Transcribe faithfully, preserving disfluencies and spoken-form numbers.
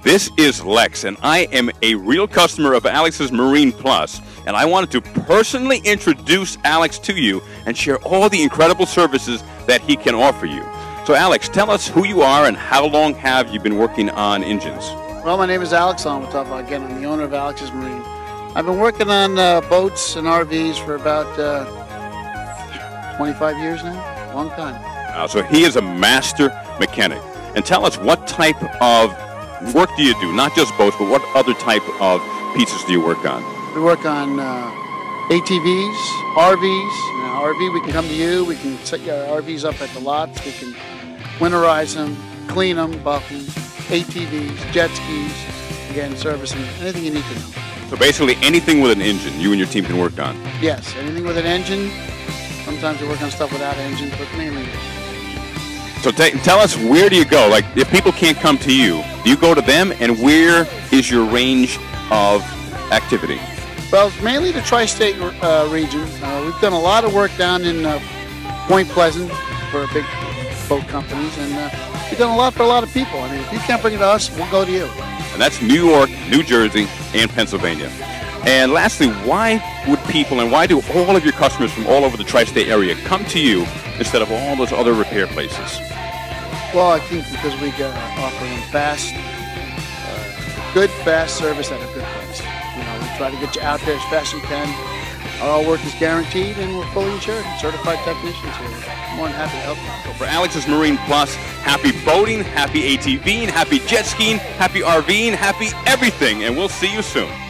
This is Lex, and I am a real customer of Alex's Marine Plus, and I wanted to personally introduce Alex to you and share all the incredible services that he can offer you. So Alex, tell us who you are and how long have you been working on engines? Well, my name is Alex. I'm talk about again. I'm the owner of Alex's Marine. I've been working on uh, boats and R Vs for about uh, twenty-five years now. Long time. Uh, so he is a master mechanic. And tell us, what type of work do you do? Not just boats, but what other type of pieces do you work on? We work on uh, A T Vs, R Vs. Now, R V, we can come to you. We can set your R Vs up at the lots. We can winterize them, clean them, buff them. A T Vs, jet skis, again, servicing, anything you need to know. So basically anything with an engine you and your team can work on? Yes, anything with an engine. Sometimes we work on stuff without engines, but mainly. So t tell us, where do you go? Like, if people can't come to you, do you go to them, and where is your range of activity? Well, mainly the tri-state uh, region. Uh, we've done a lot of work down in uh, Point Pleasant for big boat companies, and uh, we've done a lot for a lot of people. I mean, if you can't bring it to us, we'll go to you. And that's New York, New Jersey, and Pennsylvania. And lastly, why would people, and why do all of your customers from all over the tri-state area come to you instead of all those other repair places? Well, I think because we uh, offer them fast, uh, good, fast service at a good price. You know, we try to get you out there as fast as you can. Our work is guaranteed, and we're fully insured. Certified technicians here. We're more than happy to help you. So for Alex's Marine Plus, happy boating, happy ATVing, happy jet skiing, happy RVing, happy everything, and we'll see you soon.